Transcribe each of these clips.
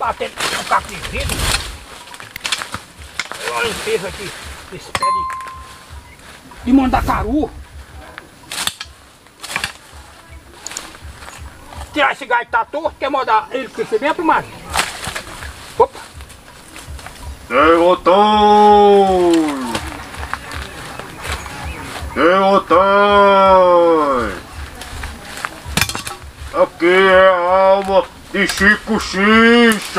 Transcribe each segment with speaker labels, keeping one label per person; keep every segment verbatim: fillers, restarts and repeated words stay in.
Speaker 1: batendo no caco de vidro. Olha a limpeza aqui, esse pé de, de mandacaru. Tirar esse galho que tá torto, quer mandar ele crescer bem pro marido. Opa!
Speaker 2: Derrotou! Derrotou! Aqui é a alma de Chico Xixa!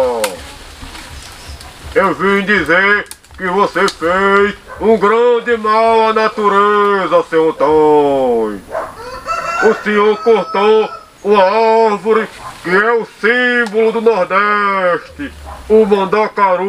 Speaker 2: Eu vim dizer que você fez um grande mal à natureza, seu Antônio! O senhor cortou uma árvore que é o símbolo do Nordeste, o mandacaru!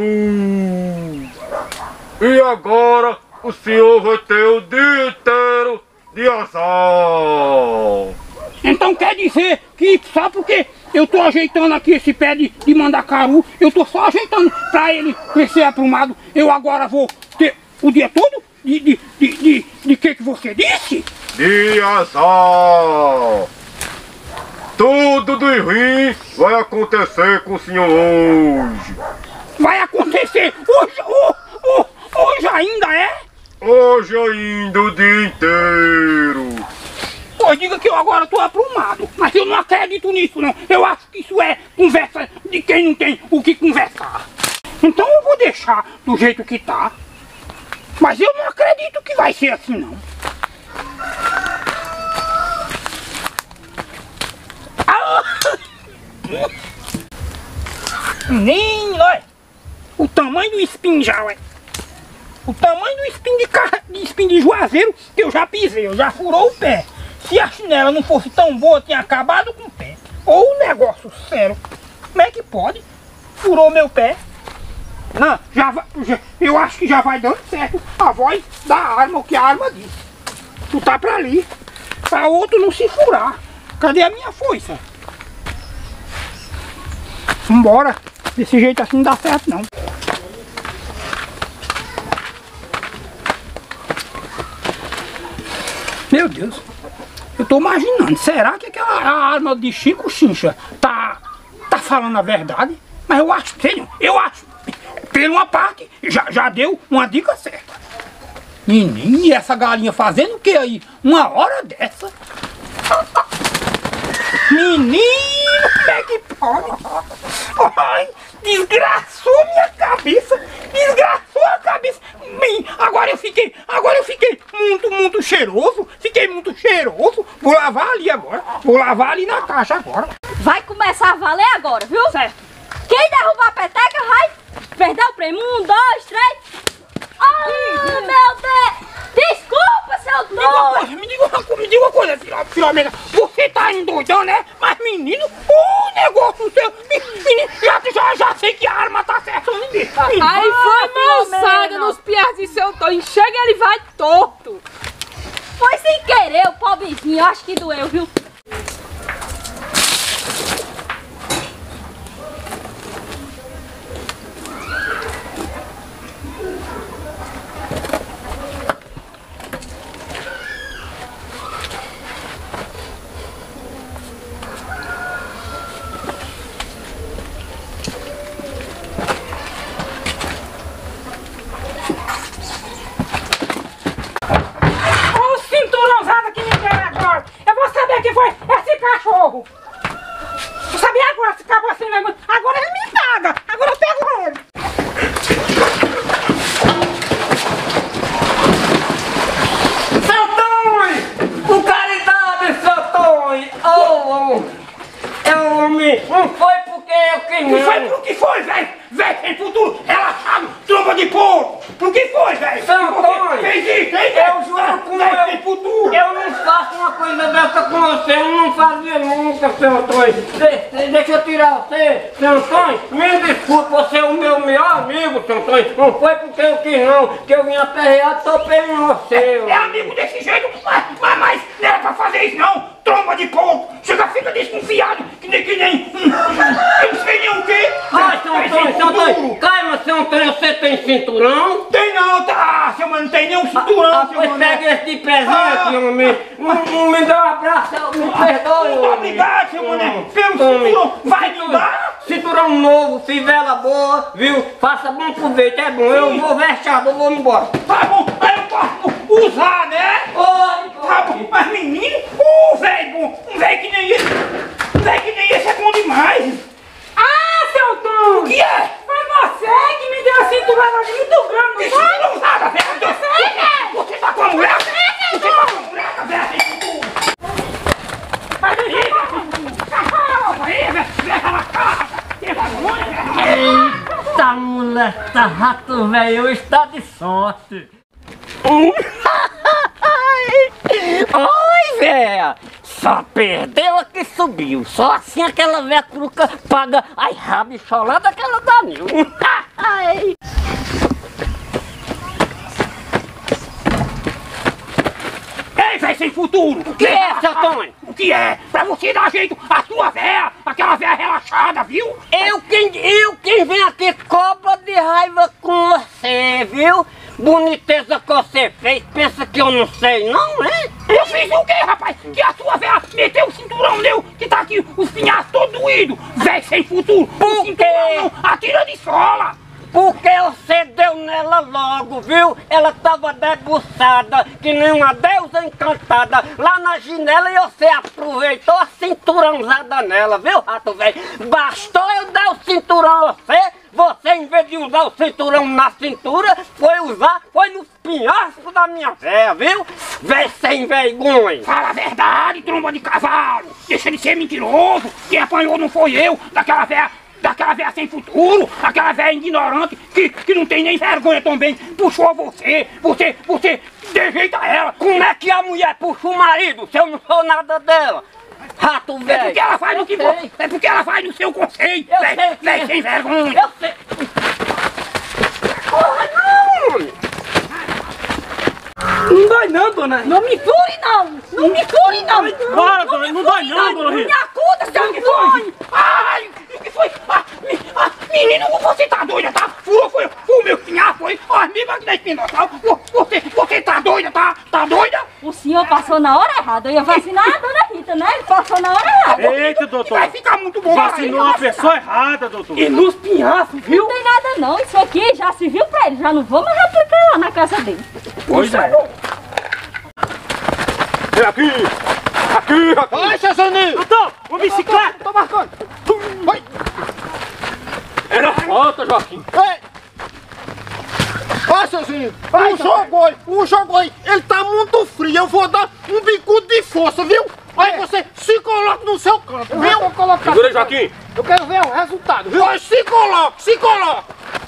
Speaker 2: E agora o senhor vai ter o dia inteiro de azar!
Speaker 1: Então quer dizer que só porque eu tô ajeitando aqui esse pé de, de mandacaru, eu tô só ajeitando pra ele crescer aprumado, eu agora vou ter o dia todo de, de, de, de, de que que você disse?
Speaker 2: De azar! Tudo de ruim vai acontecer com o senhor hoje!
Speaker 1: Vai acontecer hoje, hoje, hoje ainda é?
Speaker 2: Hoje ainda o dia inteiro!
Speaker 1: Pois diga que eu agora tô aprumado, mas eu não acredito nisso não. Eu acho que isso é conversa de quem não tem o que conversar. Então eu vou deixar do jeito que tá. Mas eu não acredito que vai ser assim não. Nem, olha, o tamanho do espinho já, ué. O tamanho do espinho de, car... de espinho de juazeiro que eu já pisei, eu já furou o pé. Se a chinela não fosse tão boa, tinha acabado com o pé. Ou um negócio sério. Como é que pode? Furou meu pé. Não, já, vai, já eu acho que já vai dando certo a voz da arma, o que a arma disse. Tu tá pra ali, pra outro não se furar. Cadê a minha força? Vambora, desse jeito assim não dá certo não. Meu Deus, eu tô imaginando, será que aquela arma de Chico Xixa tá, tá falando a verdade? Mas eu acho, senhor, eu acho, por uma parte, já, já deu uma dica certa. Menino, e essa galinha fazendo o que aí? Uma hora dessa? Menino, como é que pode? Ai, desgraçou minha cabeça, desgraçou a cabeça. Bem, agora eu fiquei, agora eu fiquei muito, muito cheiroso, fiquei muito cheiroso. Vou lavar ali agora, vou lavar ali na caixa agora.
Speaker 3: Vai começar a valer agora, viu?
Speaker 1: Certo.
Speaker 3: Quem derrubar a peteca vai perder o prêmio. Um, dois, três. Ah, meu Deus! Desculpa, seu
Speaker 1: Me diga uma
Speaker 3: doido!
Speaker 1: coisa, me diga uma coisa, me diga uma coisa, Filomena, Filomena, você tá endoidando, né? Mas menino, o negócio seu, menino, já, já, já sei que a arma tá certa, menino.
Speaker 4: Aí foi moçada nos piados de seu Antônio. Chega, ele vai torto.
Speaker 3: Foi sem querer, o pobrezinho. Eu acho que doeu, viu?
Speaker 1: Cachorro! Eu sabia agora, se acabou assim, agora ele me paga! Agora eu pego ele! Seu Tony! O caridade, seu Tony! Oh, oh. Eu me... Não foi porque eu quis não! Não foi por que foi, velho! Velho, sem futuro, relaxado, tromba de porco! Por que foi, velho?
Speaker 5: Seu Tony!
Speaker 1: Fez isso, hein?
Speaker 5: Eu juro com
Speaker 1: velho, sem futuro!
Speaker 5: Eu não faço uma coisa dessa com você, eu não fazia nunca, seu Antônio. De, de, deixa eu tirar você, seu Antônio. Me desculpe, você é o meu melhor amigo, seu Antônio. Não foi porque eu quis não, que eu vim aperreado, topei em você.
Speaker 1: É amigo desse jeito, mas, mas, mas não era pra fazer isso não! Tromba de porco! Chega, fica desconfiado, que nem, que nem... Hum, eu não sei nem o quê!
Speaker 5: Ai, seu Antônio, seu Antônio, calma, seu Antônio, você tem cinturão?
Speaker 1: Tem não, tá? Seu mano, não tem nenhum cinturão,
Speaker 5: Ah,
Speaker 1: seu
Speaker 5: pois
Speaker 1: mano.
Speaker 5: pega esse de presente, homem. Não me dá um abraço, me perdoe.
Speaker 1: Muito obrigado, seu mané. Pelo
Speaker 5: Homem.
Speaker 1: cinturão, vai me dar?
Speaker 5: cinturão novo, fivela boa, viu? Faça bom proveito, é bom. Eu vou vexado, eu vou embora.
Speaker 1: Tá bom, aí eu posso usar, né?
Speaker 5: Oi,
Speaker 1: Tá bom, mas menino, ô velho bom, um velho que nem esse, um velho que nem esse é bom demais.
Speaker 4: Ah, seu Tom!
Speaker 1: O que é?
Speaker 4: Foi você que me deu a cintura muito grande,
Speaker 1: Isso
Speaker 4: não foi?
Speaker 1: não usada, velho. Você, você tá com a mulher? Você tá com a mulher, velho. Sai daí, velho. Aí, velho, leva na casa. Que vergonha, velho.
Speaker 5: eita, moleque, rato velho, está de sorte. Oi, véia! Só perdeu a que subiu. Só assim aquela véia truca paga as rabicholadas daquela Danil.
Speaker 1: Ei, velho sem futuro.
Speaker 5: O que é, seu Tony?
Speaker 1: O que é? Pra você dar jeito a sua véia, aquela véia relaxada, viu?
Speaker 5: Eu quem, eu quem vem aqui cobra de raiva com você, viu? Boniteza que você fez, pensa que eu não sei não, é?
Speaker 1: Eu fiz o quê, rapaz? Que a sua véia meteu o cinturão meu, que tá aqui os pinhaços todos doídos. Véi sem futuro.
Speaker 5: Por
Speaker 1: o
Speaker 5: quê?
Speaker 1: Não, atira de sola.
Speaker 5: Porque você deu nela logo, viu? Ela tava debuçada, que nem uma deusa encantada, lá na janela e você aproveitou a cinturãozada nela, viu, rato velho? Bastou eu dar o cinturão a você, você em vez de usar o cinturão na cintura, foi usar, foi nos pinhaços da minha véia, viu? Véi sem vergonha!
Speaker 1: Fala a verdade, tromba de cavalo. Deixa de ser mentiroso. Quem apanhou não foi eu, daquela véia. Daquela véia sem futuro, aquela véia ignorante, que, que não tem nem vergonha também, puxou você, você, você dejeita ela.
Speaker 5: Como é que a mulher puxa o marido se eu não sou nada dela? Rato velho!
Speaker 1: É porque ela faz no que
Speaker 5: Eu sei.
Speaker 1: você, é porque ela faz no seu conceito,
Speaker 5: Eu
Speaker 1: véi,
Speaker 5: sei que
Speaker 1: véi
Speaker 5: é.
Speaker 1: sem vergonha.
Speaker 5: Eu sei! Porra, não!
Speaker 4: Não dói não, dona.
Speaker 3: Não me fure, não! Não me fure, não!
Speaker 4: Bora, dona, não dói não, dona
Speaker 3: Me
Speaker 4: Rita.
Speaker 3: acuda, seu
Speaker 1: O que foi? Ai, o que foi? Ah, me- ah, menino, você tá doida, tá? Furou, foi, foi o meu pinhar, foi? Ó, me vai dar espindorsal. Você, você tá doida, tá? Tá doida?
Speaker 3: O senhor passou na hora errada. Eu ia vacinar a dona Rita, né? Ele passou na hora errada.
Speaker 4: Eita, doutor.
Speaker 1: Vai ficar muito bom.
Speaker 4: Vacinou
Speaker 1: aí,
Speaker 4: uma pessoa errada, doutor.
Speaker 1: E nos pinhaços, viu?
Speaker 3: Não tem nada não. Isso aqui já se viu pra ele. Já não vou mais aplicar lá na casa dele.
Speaker 1: Pois é.
Speaker 2: Vem aqui! Aqui, aqui!
Speaker 1: Ai, seu Zaninho!
Speaker 4: Doutor, uma bicicleta.
Speaker 1: Tô marcando. Vai.
Speaker 2: Era falta, Joaquim!
Speaker 1: Ei! Vai, Seuzinho! O jogo aí, o jogo aí, ele tá muito frio, eu vou dar um bicudo de força, viu? Aí você se coloca no seu canto, viu? Eu vou colocar.
Speaker 2: Segura aí, Joaquim!
Speaker 1: Eu quero ver o resultado, viu? Vai, se coloca, se coloca!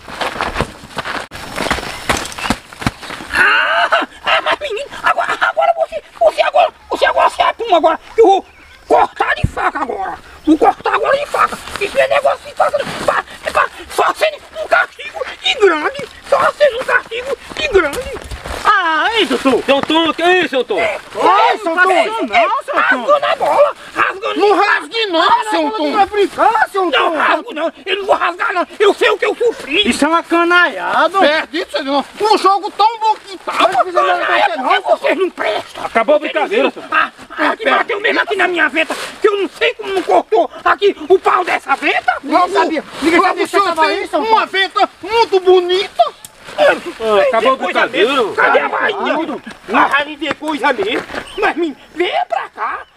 Speaker 1: Ah, ah, mas menino, agora, agora você, você agora, você agora se apuma agora, que eu vou cortar de faca agora. Vou cortar agora de faca. Isso é negócio de faca, pra, é pra, só sendo um castigo de grande, só sendo um castigo de grande.
Speaker 4: Ah, ei, doutor.
Speaker 2: Seu Tom, que é isso, seu Tom?
Speaker 1: Ai, seu Tom!
Speaker 4: Não, seu
Speaker 1: Rasgou na bola! Rasgou não! Não rasgue não, seu Tom! Não vai brincar, seu Tom! Não rasgo não! Eu não vou rasgar não! Eu sei o que eu sofri!
Speaker 4: Isso é uma canaiada.
Speaker 1: Perdido, você não! Um jogo tão bom que tava! Não, é porque vocês não prestam!
Speaker 2: Acabou a brincadeira, seu Tom.
Speaker 1: Ah, ah, que bateu mesmo aqui na minha venta! Que eu não sei como não cortou aqui o pau dessa venta! Não sabia! Ninguém sabia que você tava aí, seu Tom! Uma venta muito bonita!
Speaker 2: Ah, acabou a brincadeira.
Speaker 1: Cadê a rainha? A rainha de coisa mesmo! Mas me venha pra cá!